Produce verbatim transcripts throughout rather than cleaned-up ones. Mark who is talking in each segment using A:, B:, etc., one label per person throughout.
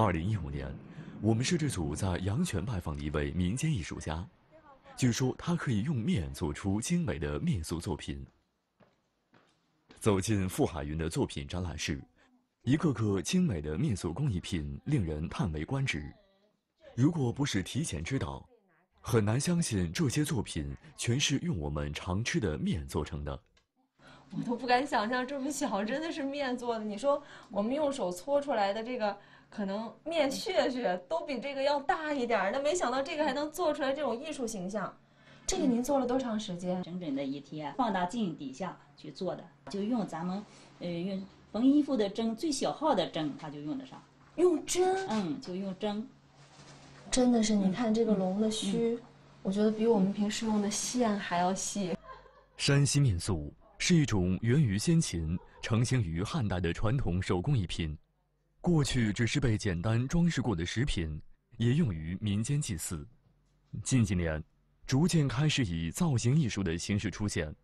A: 二零一五年，我们摄制组在阳泉拜访了一位民间艺术家，据说他可以用面做出精美的面塑作品。走进傅海云的作品展览室，一个个精美的面塑工艺品令人叹为观止。如果不是提前知道，很难相信这些作品全是用我们常吃的面做成的。
B: 我都不敢想象这么小，真的是面做的。你说我们用手搓出来的这个，可能面屑屑都比这个要大一点，那没想到这个还能做出来这种艺术形象。这个您做了多长时间？
C: 整整的一天，放大镜底下去做的，就用咱们呃用缝衣服的针，最小号的针，它就用得上。
B: 用针？
C: 嗯，就用针。
B: 真的是，你看这个龙的须，嗯嗯、我觉得比我们平时用的线还要细。
A: 山西面塑是一种源于先秦、成型于汉代的传统手工艺品，过去只是被简单装饰过的食品，也用于民间祭祀。近几年，逐渐开始以造型艺术的形式出现。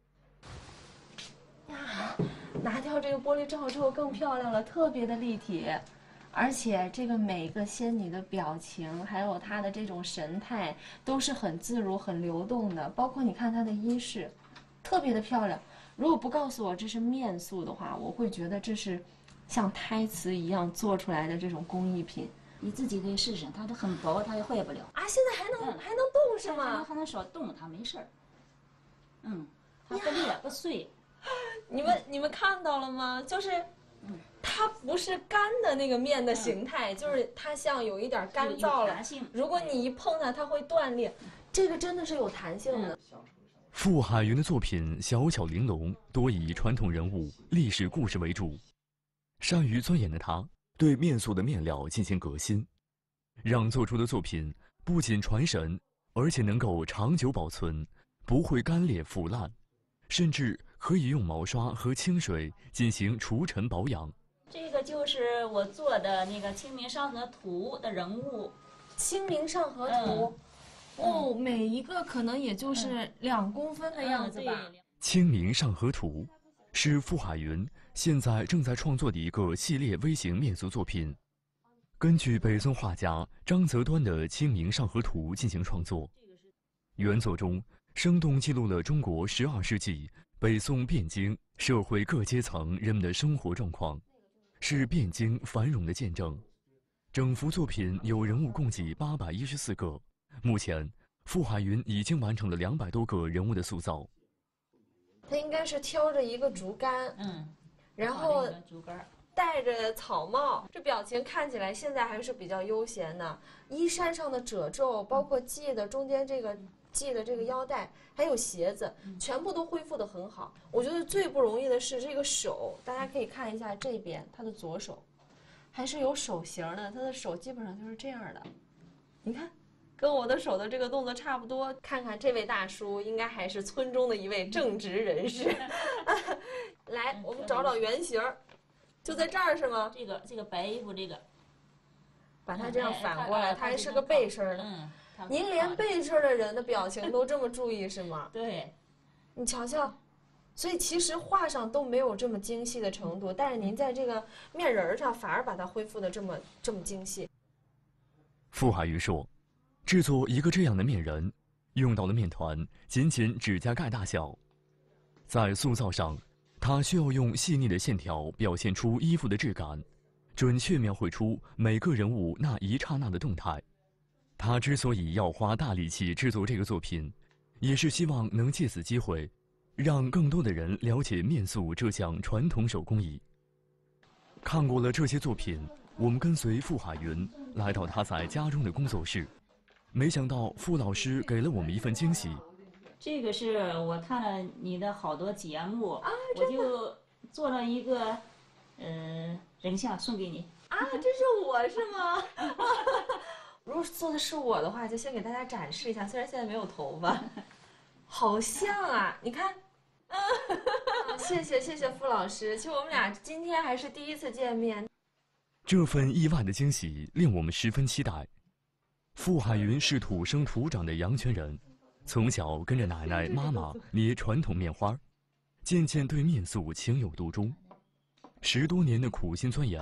B: 呀，拿掉这个玻璃罩之后更漂亮了，特别的立体，而且这个每个仙女的表情，还有她的这种神态，都是很自如、很流动的。包括你看她的衣饰，特别的漂亮。如果不告诉我这是面塑的话，我会觉得这是像胎瓷一样做出来的这种工艺品。
C: 你自己可以试试，它都很薄，它也坏不了
B: 啊！现在还能、嗯、还能动是吗？
C: 还能还能少动，它没事儿。嗯，它不裂不碎。
B: 你们你们看到了吗？就是，它不是干的那个面的形态，嗯、就是它像有一点干燥了。如果你一碰它，它会断裂。这个真的是有弹性的。嗯、
A: 傅海云的作品小巧玲珑，多以传统人物、历史故事为主，善于钻研的他。对面塑的面料进行革新，让做出的作品不仅传神，而且能够长久保存，不会干裂腐烂，甚至可以用毛刷和清水进行除尘保养。
C: 这个就是我做的那个《清明上河图》的人物，《
B: 清明上河图》嗯、哦，每一个可能也就是两公分的样子吧。嗯
A: 《清明上河图》是傅海云现在正在创作的一个系列微型面塑作品，根据北宋画家张择端的《清明上河图》进行创作。原作中生动记录了中国十二世纪北宋汴京社会各阶层人们的生活状况，是汴京繁荣的见证。整幅作品有人物共计八百一十四个，目前傅海云已经完成了两百多个人物的塑造。
B: 他应该是挑着一个竹竿，嗯，然后戴着草帽，这表情看起来现在还是比较悠闲的。衣衫上的褶皱，包括系的中间这个系的这个腰带，还有鞋子，全部都恢复得很好。我觉得最不容易的是这个手，大家可以看一下这边，他的左手还是有手型的，他的手基本上就是这样的，你看。跟我的手的这个动作差不多。看看这位大叔，应该还是村中的一位正直人士。来，我们找找原型，就在这儿是吗？
C: 这个这个白衣服，这个，
B: 把它这样反过来，他还是个背身的。嗯，您连背身的人的表情都这么注意是吗？
C: 对，
B: 你瞧瞧，所以其实画上都没有这么精细的程度，但是您在这个面人上反而把它恢复的这么这么精细。
A: 傅海云说。制作一个这样的面人，用到的面团仅仅指甲盖大小。在塑造上，他需要用细腻的线条表现出衣服的质感，准确描绘出每个人物那一刹那的动态。他之所以要花大力气制作这个作品，也是希望能借此机会，让更多的人了解面塑这项传统手工艺。看过了这些作品，我们跟随傅海云来到他在家中的工作室。没想到傅老师给了我们一份惊喜。
C: 这个是我看了你的好多节目，啊、我就做了一个，呃，人像送给你。
B: 啊，这是我是吗？如果做的是我的话，就先给大家展示一下，虽然现在没有头发，好像啊，你看。啊、谢谢谢谢傅老师，其实我们俩今天还是第一次见面。
A: 这份意外的惊喜令我们十分期待。傅海云是土生土长的阳泉人，从小跟着奶奶、妈妈捏传统面花，渐渐对面塑情有独钟。十多年的苦心钻研，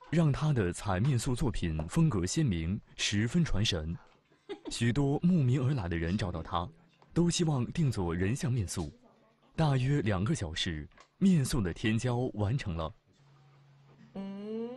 A: 让他的彩面塑作品风格鲜明，十分传神。许多慕名而来的人找到他，都希望定做人像面塑。大约两个小时，面塑的填胶完成了。
B: 嗯，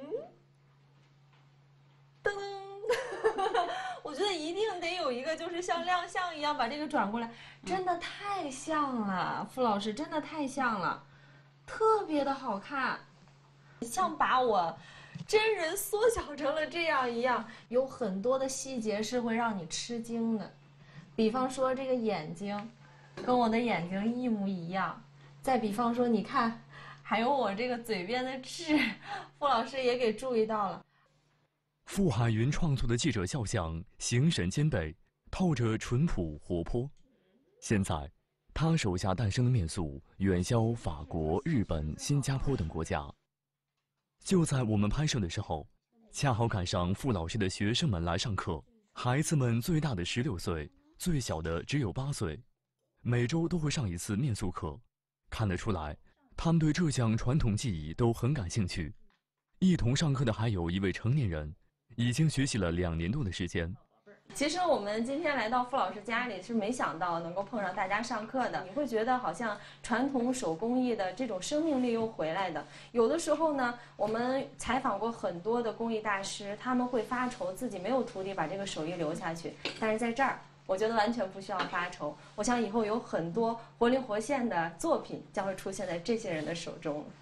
B: 噔，我觉得一定得有一个，就是像亮相一样把这个转过来，真的太像了，傅老师真的太像了，特别的好看，像把我真人缩小成了这样一样。有很多的细节是会让你吃惊的，比方说这个眼睛跟我的眼睛一模一样，再比方说你看还有我这个嘴边的痣，傅老师也给注意到了。
A: 傅海云创作的记者肖像形神兼备，透着淳朴活泼。现在他手下诞生的面塑远销法国、日本、新加坡等国家。就在我们拍摄的时候，恰好赶上傅老师的学生们来上课，孩子们最大的十六岁，最小的只有八岁，每周都会上一次面塑课。看得出来，他们对这项传统技艺都很感兴趣。一同上课的还有一位成年人，已经学习了两年多的时间。
B: 其实我们今天来到傅老师家里，是没想到能够碰上大家上课的。你会觉得好像传统手工艺的这种生命力又回来的。有的时候呢，我们采访过很多的工艺大师，他们会发愁自己没有徒弟把这个手艺留下去。但是在这儿，我觉得完全不需要发愁。我想以后有很多活灵活现的作品将会出现在这些人的手中。